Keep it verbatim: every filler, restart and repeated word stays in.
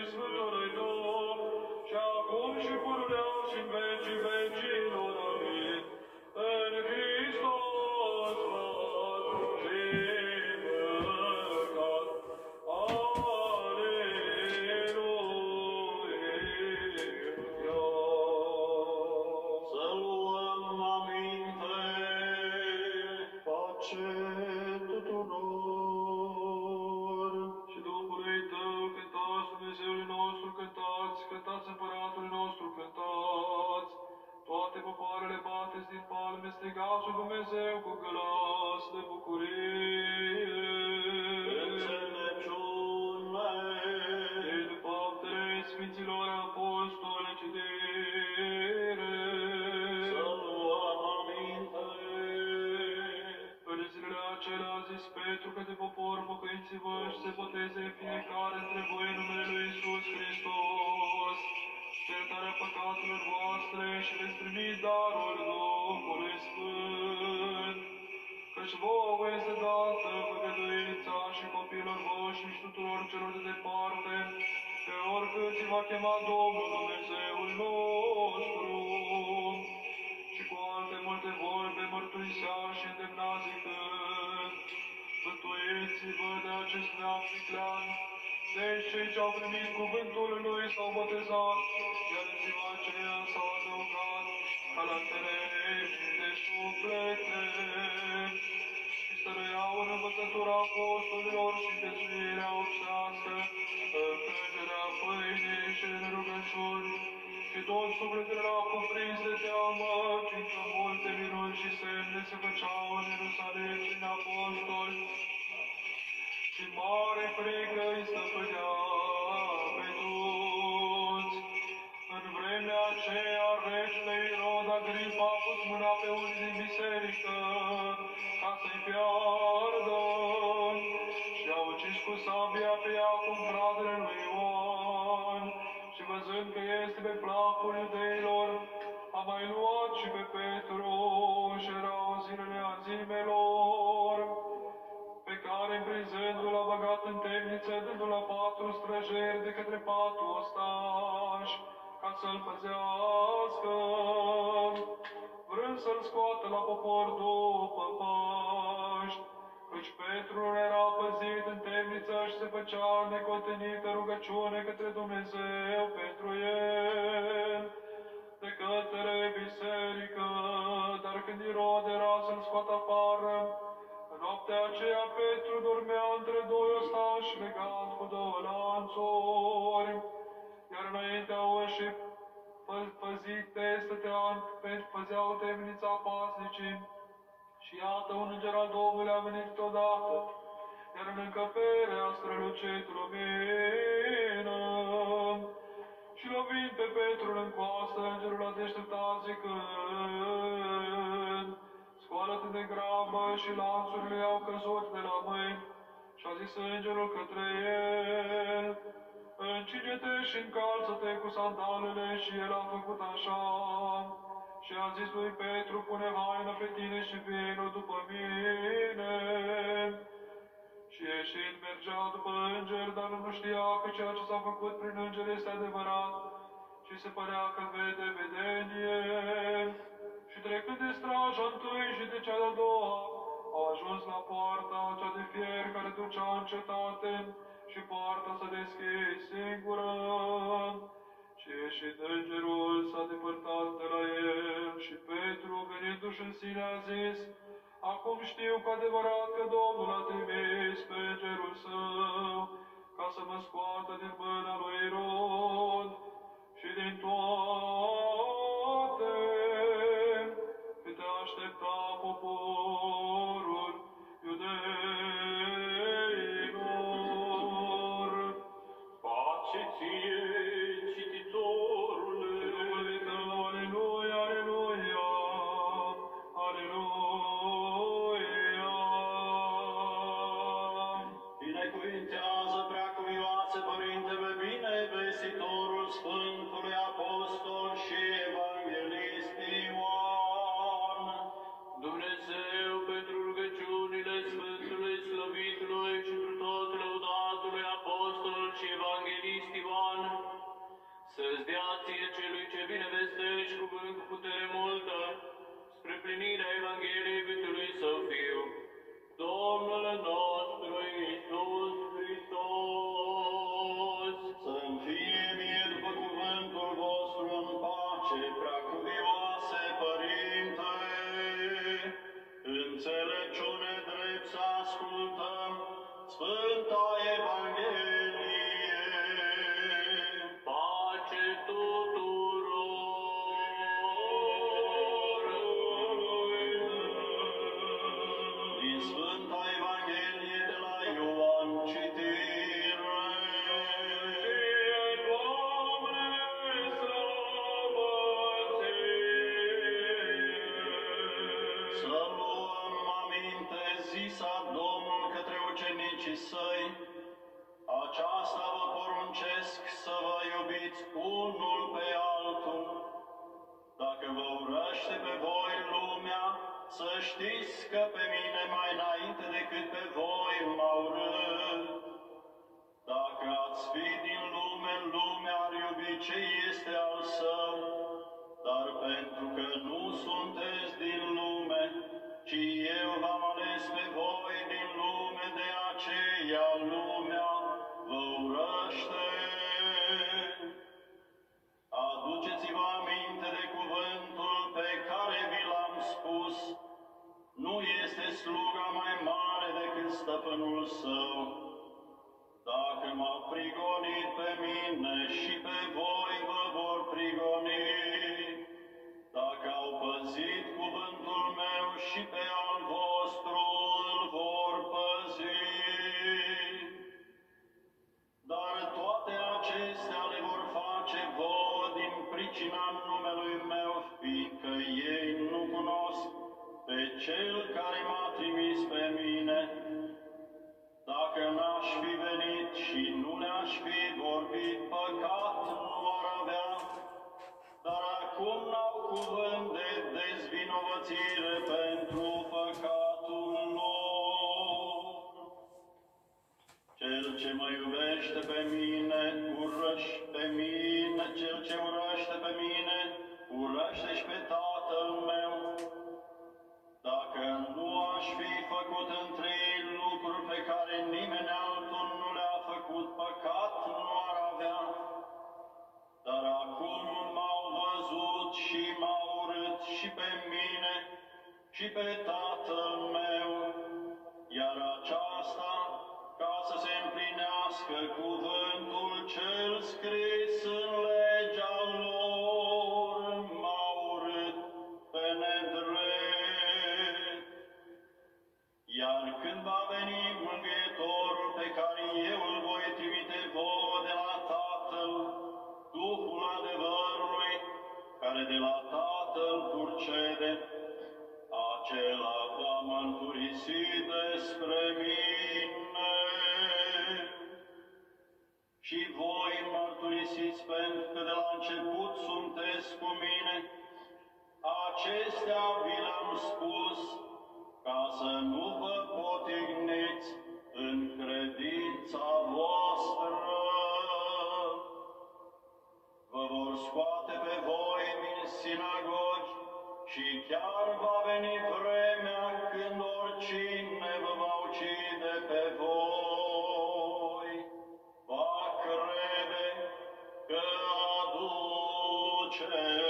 Sfântului Duh, și acum și pururea și în vecii vecilor. Amin. În Hristos văd și împăcat. Aleluia. Să luăm aminte, pace tuturor. Și Duhului Tău cântați, Dumnezeului nostru cântați, cântați Împăratului nostru cântați. Toate popoarele bateți din palme, strigați lui Dumnezeu cu glas de bucurie. Înțelepciune. Din faptele Sfinților Apostoli citire. Să luăm aminte. În zilele acelea a zis Petru către popor, pocăiți-vă și se boteze fiecare dintre voi în numele Lui Iisus Hristos, iertarea păcatelor voastre și veți primi darul Duhului Sfânt. Căci vouă este dată făgăduința și copiilor voștri și tuturor celor de departe, pe oricât ți va chema Domnul Dumnezeul nostru. Și cu alte multe vorbe mărturisea și îndemna zicând: Mântuiți-vă de acest neam viclean. Deci cei ce au primit cuvântul Lui s-au botezat, iar în ziua aceea s-au adăugat calantele de suflete. Și stăruiau în învățătura apostolilor și în viețuirea obștească, în frângerea pâinii și în rugăciuni. Și tot sufletele erau cuprins de teamă, fiindcă multe minuni și semne se făceau în Ierusalim prin apostoli. Și mare frică îi stăpânea pe toți. În vremea aceea, regele Irod Agripa a pus mâna pe unii din biserică ca să-i piardă și a ucis cu sabia pe Iacov, fratele lui Ioan. Și văzând că este pe placul iudeilor, a mai luat și pe Petru și erau zilele azimelor, pe care, împrinzându-l, a băgat în temniță, dându-l la patru străjeri de către patru ostași, ca să-l păzească, vrând să-l scoată la popor după Paști. Căci Petru era păzit în temniță și se făcea necotenită rugăciune către Dumnezeu pentru el, de către biserică. Dar când Irod era să-l scoată afară, în noaptea aceea Petru dormea între doi ostași, legat cu două lanțuri, iar înaintea ușii păzite stătea, păzeau temnița pasnicii. Și iată, un înger al Domnului a venit odată, iar în încăpere a strălucit lumină. Și lovind pe Petru în coastă, îngerul a deșteptat zicând: Scoală-te de grabă, și lanțurile au căzut de la mâini. Și a zis îngerul către el: Încine-te și încalță-te cu sandalele. Și el a făcut așa. Și a zis lui Petru: Pune haina pe tine și vino după mine. Și ieșind mergea după înger, dar nu știa că ceea ce s-a făcut prin înger este adevărat, și se părea că vede vedenie. Și trecând de straja întâi și de cea de-a doua, au ajuns la poarta cea de fier care ducea în cetate, și poarta s-a deschis singură. Și ieșind îngerul s-a depărtat de la el, și Petru, venindu-și în sine, a zis: Acum știu cu adevărat că Domnul a trimis pe îngerul său ca să mă scoată din mâna lui Irod și din toate câte aștepta poporul iudeilor. Pace ție, cititorule! Aleluia, aleluia, aleluia. Binecuvintează, preacuvioase Părinte, pe binevestitorul Sfântului Apostol și Evanghelist Ioan. Dumnezeu, pentru rugăciunile Sfântului Slăvitului și pentru tot lăudatului Apostol și Evanghelist Ioan, Să-ți dea ție celui ce bine vestești cuvânt cu putere multă, spre plinirea Evangheliei iubitului Său Fiu, Domnul nostru Iisus Hristos. Să-mi fie mie după cuvântul vostru în pace, preacuvioase Părinte, înțelepciune drept să ascultăm Sfânta Evanghelie. Pace tuturor! Din Sfânta Evanghelie de la Ioan citire. Să luăm aminte, zisa Domnul către ucenicii Săi, aceasta vă poruncesc să vă iubiți unul pe altul. Dacă vă urăște pe voi lumea, să știți că pe mine mai înainte decât pe voi m-a urât. Dacă ați fi din lume, lumea ar iubi ce este al său, dar pentru că nu sunteți din lume, ci eu v-am ales pe voi din lume, de aceea lumea vă urăște. Aduceți-vă aminte de cuvântul pe care vi l-am spus. Nu este sluga mai mare decât stăpânul său. Dacă m-au prigonit pe mine, și pe voi vă vor prigoni. Dacă au păzit cuvântul meu, și pe al vostru îl vor păzi. Dar toate acestea le vor face vouă din pricina numelui meu, fiindcă ei nu cunosc pe Cel care m-a trimis pe mine. Dacă n-aș fi venit și nu le-aș fi vorbit, păcat nu ar avea, dar acum n-au cuvânt de dezvinovățire pentru păcatul lor. Cel ce mă iubește pe mine, urăște mine, cel ce urăște pe mine, urăște și pe Tatăl meu. Dacă nu aș fi făcut între ei lucruri pe care nimeni altul nu le-a făcut, păcat nu ar avea. Dar acum m-au văzut și m-au urât și pe mine și pe Tatăl meu, iar aceasta ca să se împlinească cuvântul cel scris în legea lor, m-a urât pe nedrept. Iar când va veni Mângâietorul pe care eu îl voi trimite vouă de la Tatăl, Duhul adevărului, care de la Tatăl purcede, acela va mărturisi despre mine. Și voi mărturisiți, pentru că de la început sunteți cu mine. Acestea vi le-am spus, ca să nu vă potigniți în credința voastră. Vă vor scoate pe voi din sinagogi și chiar va veni vremea când oricine vă va ucide pe voi, va crede că aduce